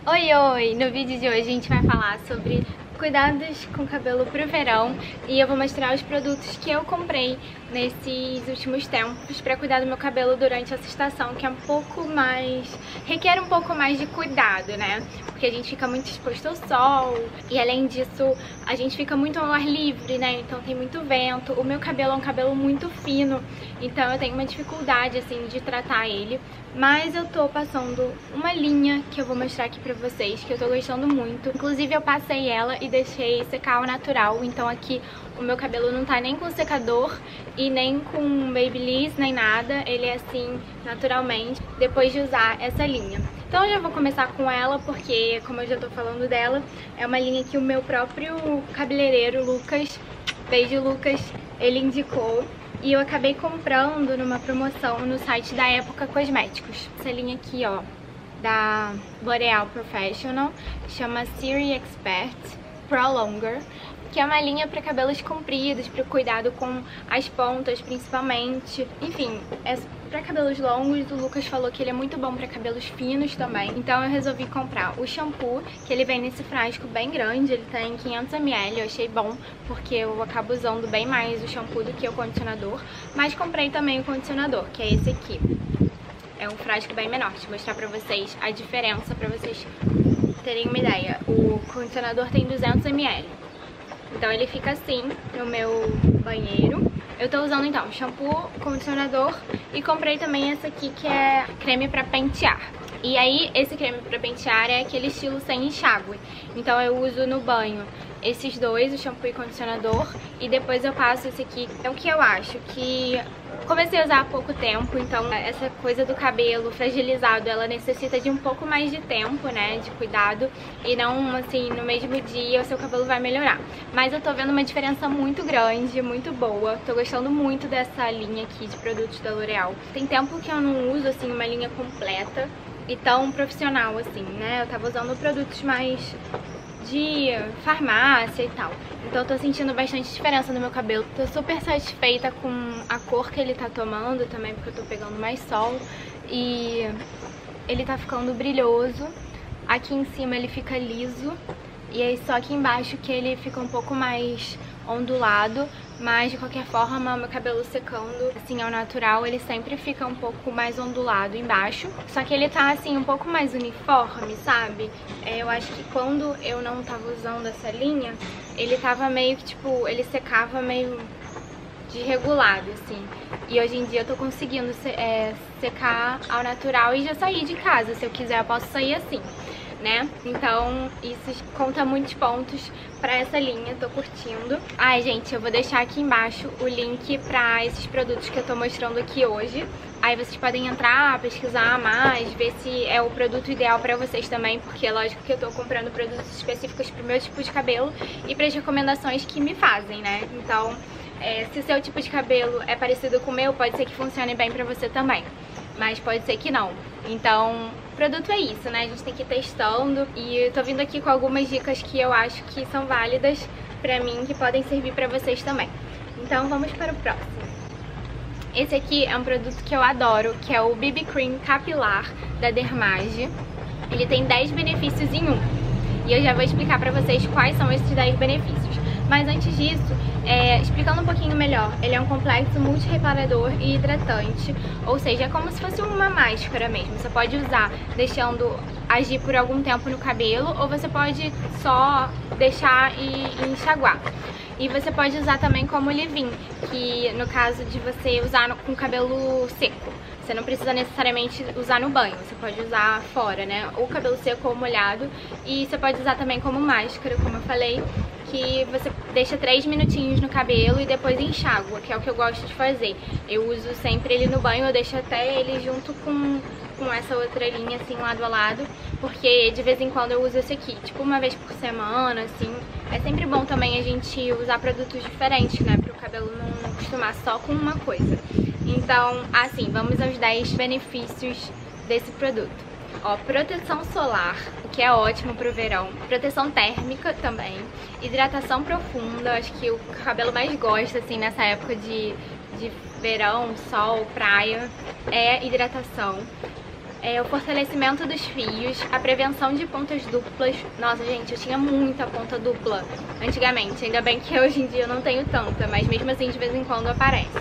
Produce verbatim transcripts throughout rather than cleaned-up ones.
Oi, oi! No vídeo de hoje a gente vai falar sobre cuidados com o cabelo pro verão e eu vou mostrar os produtos que eu comprei nesses últimos tempos para cuidar do meu cabelo durante essa estação, que é um pouco mais... requer um pouco mais de cuidado, né? Porque a gente fica muito exposto ao sol e além disso a gente fica muito ao ar livre, né? Então tem muito vento. O meu cabelo é um cabelo muito fino, então eu tenho uma dificuldade assim de tratar ele, mas eu tô passando uma linha que eu vou mostrar aqui pra vocês, que eu tô gostando muito. Inclusive eu passei ela e deixei secar ao natural, então aqui o meu cabelo não tá nem com secador e nem com babyliss, nem nada. Ele é assim, naturalmente, depois de usar essa linha. Então eu já vou começar com ela, porque como eu já tô falando dela, é uma linha que o meu próprio cabeleireiro, Lucas, beijo Lucas, ele indicou. E eu acabei comprando numa promoção no site da Época Cosméticos. Essa linha aqui, ó, da L'Oréal Professional, chama Series Expert Pro Longer, que é uma linha para cabelos compridos, para cuidado com as pontas principalmente. Enfim, é para cabelos longos. O Lucas falou que ele é muito bom para cabelos finos também. Então eu resolvi comprar o shampoo, que ele vem nesse frasco bem grande, ele tem quinhentos mililitros, eu achei bom, porque eu acabo usando bem mais o shampoo do que o condicionador. Mas comprei também o condicionador, que é esse aqui. É um frasco bem menor, deixa eu mostrar pra vocês a diferença, pra vocês terem uma ideia. O condicionador tem duzentos mililitros. Então ele fica assim no meu banheiro. Eu tô usando então shampoo, condicionador e comprei também essa aqui que é creme pra pentear. E aí esse creme pra pentear é aquele estilo sem enxágue. Então eu uso no banho esses dois, o shampoo e condicionador, e depois eu passo esse aqui. É o que eu acho que... comecei a usar há pouco tempo, então essa coisa do cabelo fragilizado, ela necessita de um pouco mais de tempo, né, de cuidado, e não assim, no mesmo dia o seu cabelo vai melhorar. Mas eu tô vendo uma diferença muito grande, muito boa, tô gostando muito dessa linha aqui de produtos da L'Oréal. Tem tempo que eu não uso, assim, uma linha completa e tão profissional, assim, né, eu tava usando produtos mais de farmácia e tal. Então eu tô sentindo bastante diferença no meu cabelo. Tô super satisfeita com a cor que ele tá tomando também, porque eu tô pegando mais sol. E ele tá ficando brilhoso. Aqui em cima ele fica liso. E aí só aqui embaixo que ele fica um pouco mais ondulado. Mas de qualquer forma, meu cabelo secando assim ao natural, ele sempre fica um pouco mais ondulado embaixo. Só que ele tá assim um pouco mais uniforme, sabe? É, eu acho que quando eu não tava usando essa linha, ele tava meio que tipo, ele secava meio desregulado, assim. E hoje em dia eu tô conseguindo se, é, secar ao natural e já sair de casa. Se eu quiser eu posso sair assim, né? Então isso conta muitos pontos pra essa linha, tô curtindo. Ai, gente, eu vou deixar aqui embaixo o link pra esses produtos que eu tô mostrando aqui hoje. Aí vocês podem entrar, pesquisar mais, ver se é o produto ideal pra vocês também, porque é lógico que eu tô comprando produtos específicos pro meu tipo de cabelo e pras recomendações que me fazem, né? Então, é, se o seu tipo de cabelo é parecido com o meu, pode ser que funcione bem pra você também, mas pode ser que não. Então, o produto é isso, né? A gente tem que ir testando e eu tô vindo aqui com algumas dicas que eu acho que são válidas pra mim, que podem servir pra vocês também. Então, vamos para o próximo. Esse aqui é um produto que eu adoro, que é o B B Cream Capilar da Dermage. Ele tem dez benefícios em um. E eu já vou explicar pra vocês quais são esses dez benefícios. Mas antes disso, é, explicando um pouquinho melhor, ele é um complexo multireparador e hidratante, ou seja, é como se fosse uma máscara mesmo. Você pode usar deixando agir por algum tempo no cabelo, ou você pode só deixar e, e enxaguar. E você pode usar também como leave-in, que no caso de você usar no, com cabelo seco. Você não precisa necessariamente usar no banho, você pode usar fora, né? Ou cabelo seco ou molhado. E você pode usar também como máscara, como eu falei, que você deixa três minutinhos no cabelo e depois enxágua, que é o que eu gosto de fazer. Eu uso sempre ele no banho, eu deixo até ele junto com, com essa outra linha, assim, lado a lado, porque de vez em quando eu uso esse aqui, tipo uma vez por semana, assim. É sempre bom também a gente usar produtos diferentes, né, para o cabelo não acostumar só com uma coisa. Então, assim, vamos aos dez benefícios desse produto. Ó, proteção solar, o que é ótimo pro verão. Proteção térmica também. Hidratação profunda, acho que o cabelo mais gosta, assim, nessa época de, de verão, sol, praia, é hidratação. é, o fortalecimento dos fios, a prevenção de pontas duplas. Nossa, gente, eu tinha muita ponta dupla antigamente, ainda bem que hoje em dia eu não tenho tanta, mas mesmo assim de vez em quando aparece.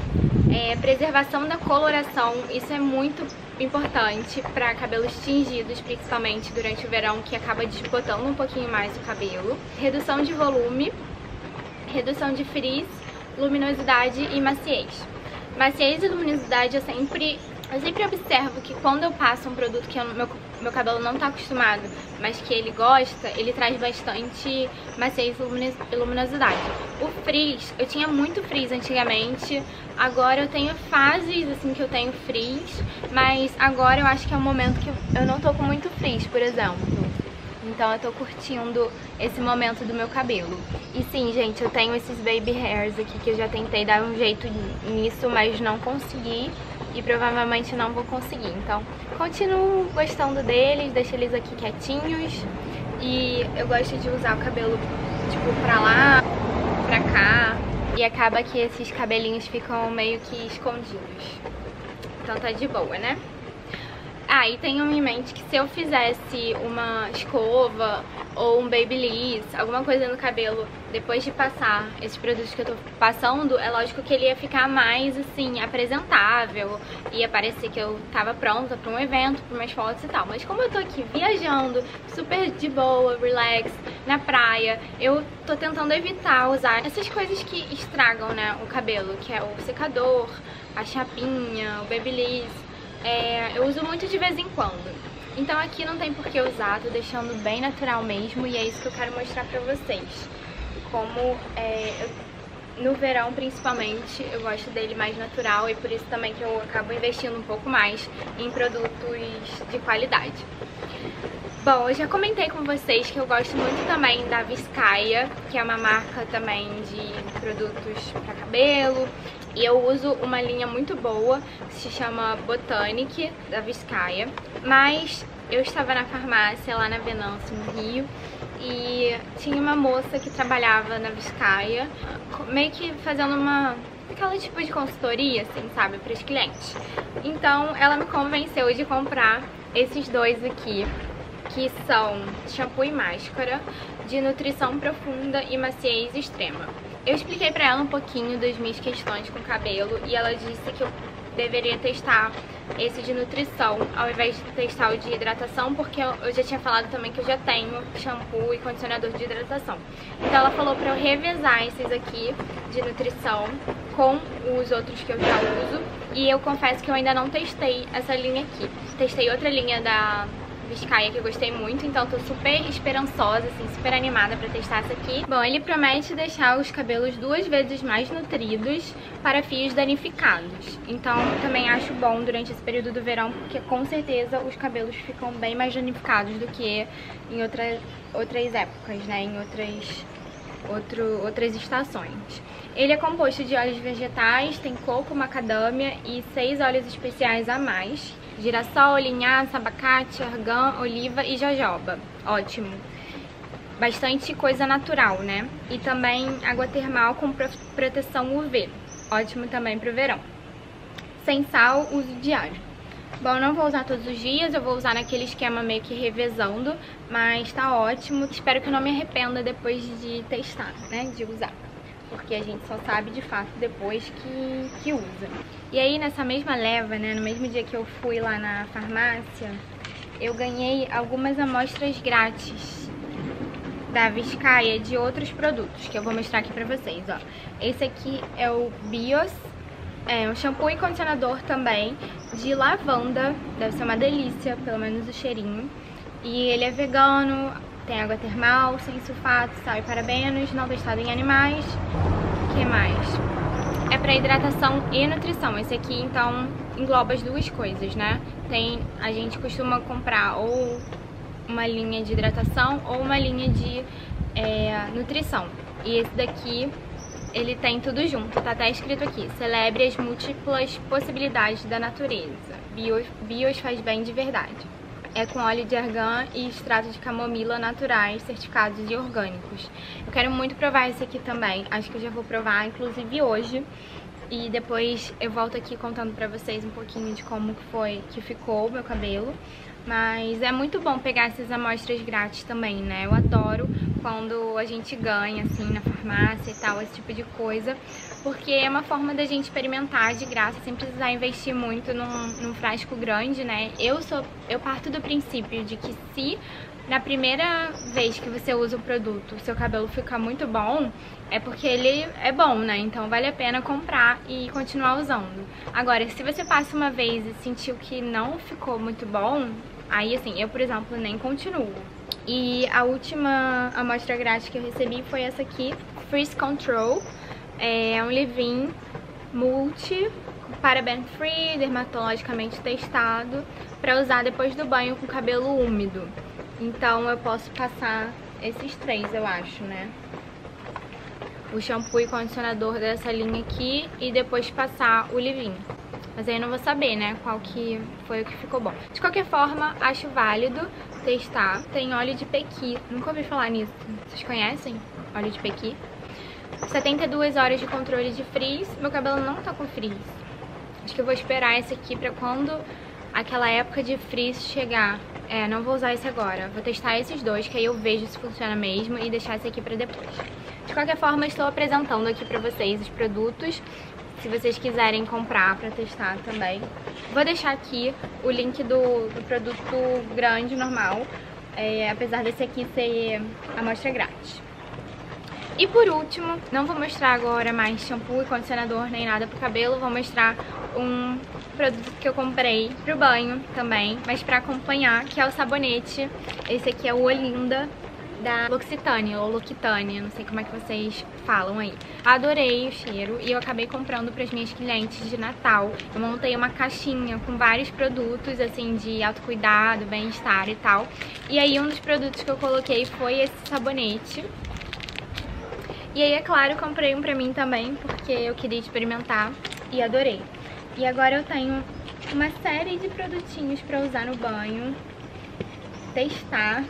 É, preservação da coloração, isso é muito importante para cabelos tingidos, principalmente durante o verão, que acaba desbotando um pouquinho mais o cabelo. Redução de volume, redução de frizz, luminosidade e maciez. Maciez e luminosidade eu sempre, eu sempre observo que quando eu passo um produto que eu, meu, meu cabelo não está acostumado, mas que ele gosta, ele traz bastante maciez e luminosidade. O frizz, eu tinha muito frizz antigamente, agora eu tenho fases assim que eu tenho frizz, mas agora eu acho que é um momento que eu não tô com muito frizz, por exemplo. Então eu tô curtindo esse momento do meu cabelo. E sim, gente, eu tenho esses baby hairs aqui que eu já tentei dar um jeito nisso, mas não consegui. E provavelmente não vou conseguir. Então, continuo gostando deles, deixo eles aqui quietinhos. E eu gosto de usar o cabelo, tipo, pra lá, pra cá. E acaba que esses cabelinhos ficam meio que escondidos. Então tá de boa, né? Ah, e tenham em mente que se eu fizesse uma escova ou um babyliss, alguma coisa no cabelo, depois de passar esses produtos que eu tô passando, é lógico que ele ia ficar mais, assim, apresentável, ia parecer que eu tava pronta pra um evento, pra umas fotos e tal. Mas como eu tô aqui viajando, super de boa, relax, na praia, eu tô tentando evitar usar essas coisas que estragam, né, o cabelo, que é o secador, a chapinha, o babyliss. É, eu uso muito de vez em quando. Então aqui não tem por que usar, tô deixando bem natural mesmo. E é isso que eu quero mostrar pra vocês. Como é, eu, no verão principalmente, eu gosto dele mais natural. E por isso também que eu acabo investindo um pouco mais em produtos de qualidade. Bom, eu já comentei com vocês que eu gosto muito também da Vizcaya, que é uma marca também de produtos para cabelo. E eu uso uma linha muito boa, que se chama Botanic, da Vizcaya. Mas eu estava na farmácia lá na Venâncio, no Rio, e tinha uma moça que trabalhava na Vizcaya, meio que fazendo uma... aquela tipo de consultoria, assim, sabe, para os clientes. Então ela me convenceu de comprar esses dois aqui, que são shampoo e máscara de nutrição profunda e maciez extrema. Eu expliquei pra ela um pouquinho das minhas questões com o cabelo e ela disse que eu deveria testar esse de nutrição ao invés de testar o de hidratação, porque eu já tinha falado também que eu já tenho shampoo e condicionador de hidratação. Então ela falou pra eu revezar esses aqui de nutrição com os outros que eu já uso, e eu confesso que eu ainda não testei essa linha aqui. Testei outra linha da Vizcaya que eu gostei muito, então tô super esperançosa, assim, super animada pra testar essa aqui. Bom, ele promete deixar os cabelos duas vezes mais nutridos para fios danificados. Então também acho bom durante esse período do verão, porque com certeza os cabelos ficam bem mais danificados do que em outra, outras épocas, né, em outras, outro, outras estações. Ele é composto de óleos vegetais, tem coco, macadâmia e seis óleos especiais a mais. Girassol, linhaça, abacate, argan, oliva e jojoba. Ótimo. Bastante coisa natural, né? E também água termal com proteção U V. Ótimo também pro verão. Sem sal, uso diário. Bom, eu não vou usar todos os dias, eu vou usar naquele esquema meio que revezando, mas tá ótimo. Espero que eu não me arrependa depois de testar, né? De usar. Porque a gente só sabe de fato depois que, que usa. E aí nessa mesma leva, né, no mesmo dia que eu fui lá na farmácia, eu ganhei algumas amostras grátis da Vizcaya de outros produtos, que eu vou mostrar aqui pra vocês, ó. Esse aqui é o Bios, é um shampoo e condicionador também de lavanda, deve ser uma delícia, pelo menos o cheirinho. E ele é vegano, tem água termal, sem sulfato, sal e parabenos, não testado em animais. O que mais? É para hidratação e nutrição. Esse aqui, então, engloba as duas coisas, né? Tem, a gente costuma comprar ou uma linha de hidratação ou uma linha de é, nutrição. E esse daqui, ele tem tudo junto, tá até escrito aqui: celebre as múltiplas possibilidades da natureza. Bios, bios faz bem de verdade. É com óleo de argan e extrato de camomila naturais, certificados e orgânicos. Eu quero muito provar esse aqui também. Acho que eu já vou provar, inclusive hoje. e depois eu volto aqui contando pra vocês um pouquinho de como que foi que ficou o meu cabelo. Mas é muito bom pegar essas amostras grátis também, né? Eu adoro quando a gente ganha, assim, na farmácia e tal, esse tipo de coisa, porque é uma forma da gente experimentar de graça, sem precisar investir muito num, num frasco grande, né? Eu sou, eu parto do princípio de que se na primeira vez que você usa o produto o seu cabelo fica muito bom, é porque ele é bom, né? Então vale a pena comprar e continuar usando. Agora, se você passa uma vez e sentiu que não ficou muito bom, aí assim, eu por exemplo nem continuo. E a última amostra grátis que eu recebi foi essa aqui, Frizz Control. É um leave-in multi, paraben free, dermatologicamente testado, para usar depois do banho com cabelo úmido. Então eu posso passar esses três, eu acho, né? O shampoo e condicionador dessa linha aqui e depois passar o leave-in. Mas aí eu não vou saber, né, qual que foi o que ficou bom. De qualquer forma, acho válido testar. Tem óleo de pequi. Nunca ouvi falar nisso. Vocês conhecem óleo de pequi? setenta e duas horas de controle de frizz. Meu cabelo não tá com frizz. Acho que eu vou esperar esse aqui pra quando aquela época de frizz chegar. É, não vou usar esse agora. Vou testar esses dois, que aí eu vejo se funciona mesmo e deixar esse aqui pra depois. De qualquer forma, estou apresentando aqui pra vocês os produtos, se vocês quiserem comprar pra testar também. Vou deixar aqui o link do, do produto grande, normal, é, apesar desse aqui ser amostra grátis. E por último, não vou mostrar agora mais shampoo e condicionador nem nada pro cabelo, vou mostrar um produto que eu comprei pro banho também, mas pra acompanhar, que é o sabonete. Esse aqui é o Olinda da L'Occitane, ou L'Occitane, não sei como é que vocês falam aí. Adorei o cheiro e eu acabei comprando para as minhas clientes de Natal. Eu montei uma caixinha com vários produtos, assim, de autocuidado, bem-estar e tal. E aí um dos produtos que eu coloquei foi esse sabonete. E aí, é claro, comprei um pra mim também, porque eu queria experimentar e adorei. E agora eu tenho uma série de produtinhos pra usar no banho, testar.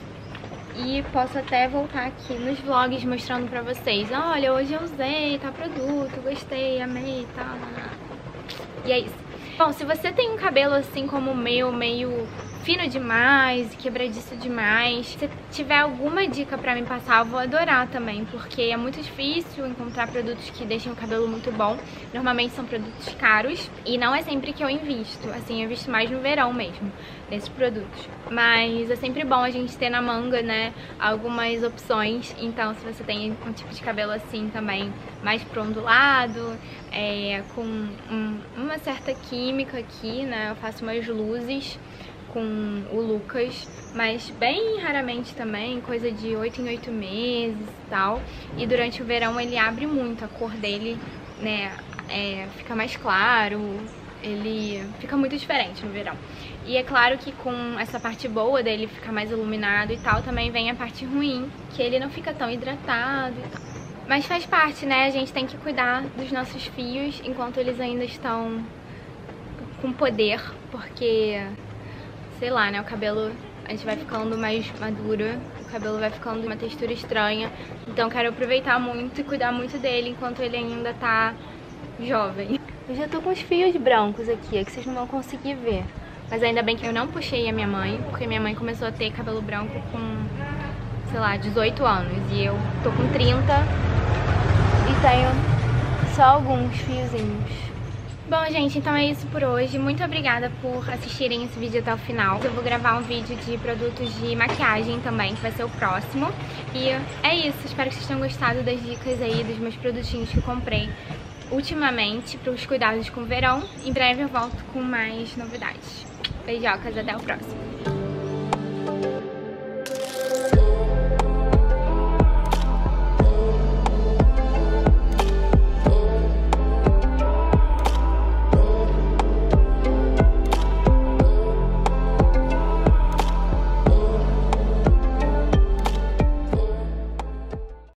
E posso até voltar aqui nos vlogs mostrando pra vocês. Olha, hoje eu usei tal produto, gostei, amei e tal. E é isso. Bom, se você tem um cabelo assim como o meu, meio fino demais, quebradiço demais, se tiver alguma dica pra me passar, eu vou adorar também, porque é muito difícil encontrar produtos que deixem o cabelo muito bom. Normalmente são produtos caros e não é sempre que eu invisto, assim, eu invisto mais no verão mesmo, nesses produtos. Mas é sempre bom a gente ter na manga, né, algumas opções. Então, se você tem um tipo de cabelo assim também, mais pro ondulado, é, com um, uma certa química aqui, né, eu faço umas luzes com o Lucas, mas bem raramente também, coisa de oito em oito meses e tal. E durante o verão ele abre muito, a cor dele, né, é, fica mais claro, ele fica muito diferente no verão. E é claro que com essa parte boa dele ficar mais iluminado e tal, também vem a parte ruim, que ele não fica tão hidratado e tal. Mas faz parte, né, a gente tem que cuidar dos nossos fios enquanto eles ainda estão com poder, porque sei lá, né, o cabelo, a gente vai ficando mais maduro, o cabelo vai ficando de uma textura estranha. Então quero aproveitar muito e cuidar muito dele enquanto ele ainda tá jovem. Eu já tô com os fios brancos aqui, é que vocês não vão conseguir ver. Mas ainda bem que eu não puxei a minha mãe, porque minha mãe começou a ter cabelo branco com, sei lá, dezoito anos. E eu tô com trinta e tenho só alguns fiozinhos. Bom, gente, então é isso por hoje. Muito obrigada por assistirem esse vídeo até o final. Eu vou gravar um vídeo de produtos de maquiagem também, que vai ser o próximo. E é isso, espero que vocês tenham gostado das dicas aí, dos meus produtinhos que eu comprei ultimamente para os cuidados com o verão. Em breve eu volto com mais novidades. Beijocas, até o próximo.